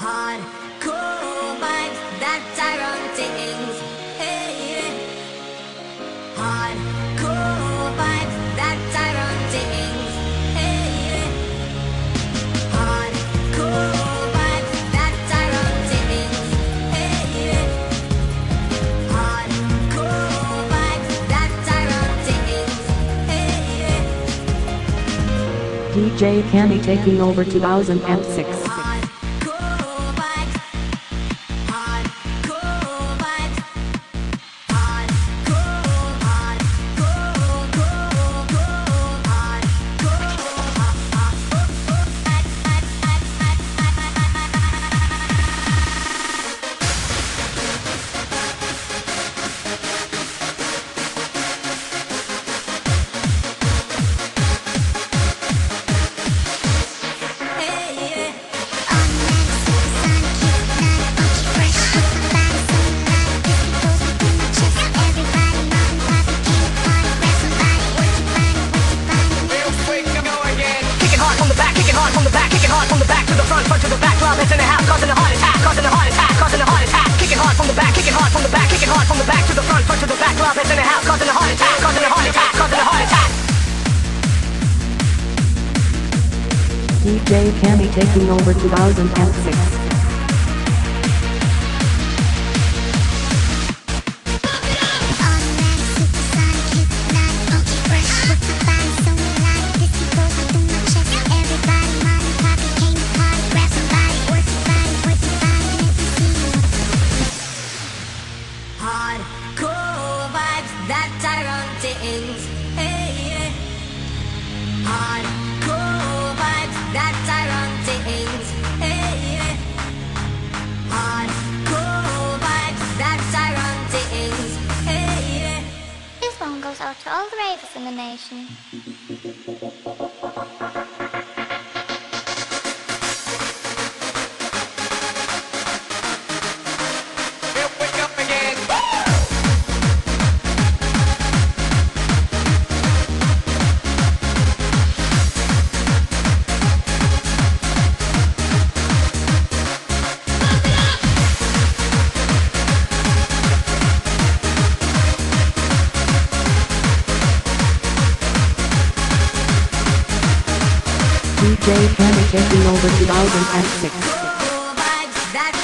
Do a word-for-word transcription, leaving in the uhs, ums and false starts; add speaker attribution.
Speaker 1: Hardcore vibes, that's our own things. Hey, hardcore vibes, that's our own things. Hey, hardcore vibes, that's our own things. Hey, hardcore vibes, that's our own things. Hey,
Speaker 2: D J Cammy taking over two thousand six. D J Cammy taking over two thousand six.
Speaker 1: Hardcore vibes, that's our own things. Hey, hardcore vibes, that's our own things. Hey, hardcore vibes, that's our own things. Hey,
Speaker 3: This one goes out to all the ravers in the nation.
Speaker 2: D J Cammy taking over two thousand six.
Speaker 1: hardcore vibes, that's